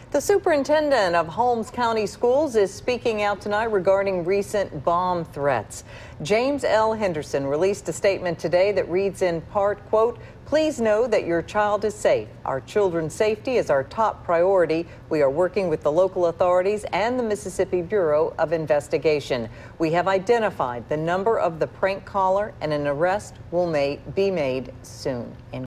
The superintendent of Holmes County Schools is speaking out tonight regarding recent bomb threats. James L. Henderson released a statement today that reads in part, quote, "Please know that your child is safe. Our children's safety is our top priority. We are working with the local authorities and the Mississippi Bureau of Investigation. We have identified the number of the prank caller and an arrest will be made soon."